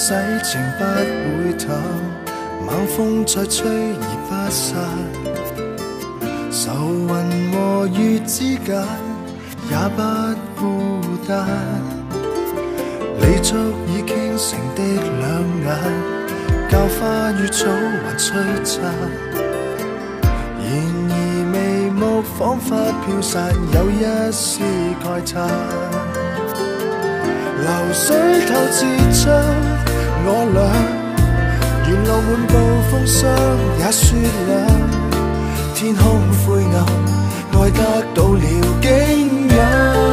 洗情不會淡，猛風再吹而不散。愁雲和月之間也不孤單，你足以傾城的兩眼，教花與草還璀璨。然而眉目彷彿飄散，有一絲慨嘆。流水透至將我倆，沿路滿布風霜也雪亮。天空灰暗，愛得到了景仰。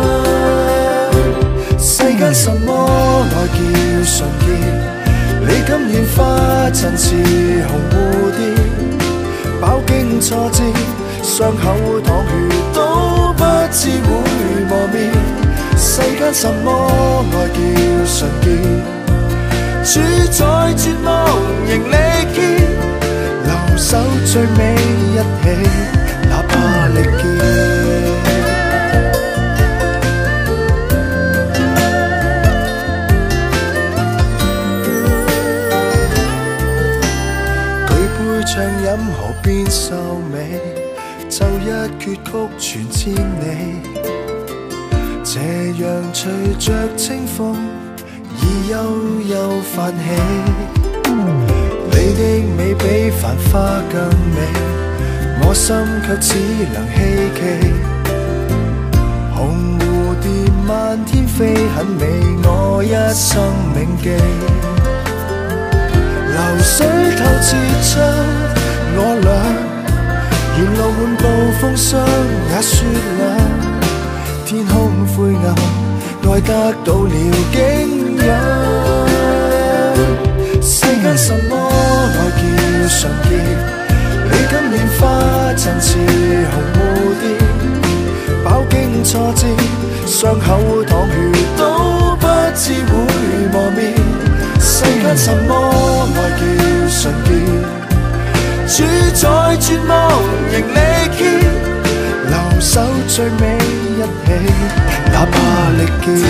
世間什麼愛叫純潔？你今年花陣似紅蝴蝶，飽經挫折，傷口淌血都不知會磨滅。世間什麼愛叫純潔？主宰絕望仍力竭，留守最尾一起，哪怕力竭。舉杯暢飲河邊秀美，奏一闕曲傳千里。斜陽隨着清風，已悠悠泛起。你的美比繁花更美，我心卻只能希冀。紅蝴蝶漫天飛很美，我一生銘記。流水透至將我倆，沿路滿布風霜也雪亮。天空灰暗，愛得到了景仰。世間什麼愛叫純潔？你今年花陣似紅蝴蝶，飽經挫折，傷口淌血都不知會磨滅。世間什麼愛叫純潔？主宰絕望仍力竭，留守最尾一起，哪怕力竭。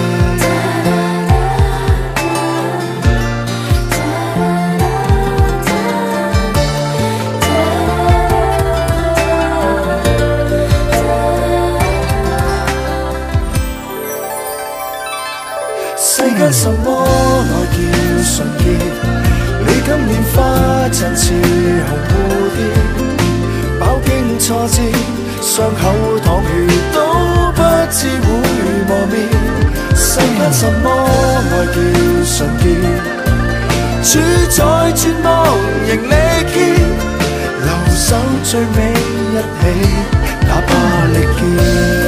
世間什麼愛叫純潔？你今年花陣似紅蝴蝶，飽經挫折，傷口淌血都不知會磨滅。世間什麼愛叫純潔？主宰絕望仍力竭，留守最尾一起，哪怕力竭。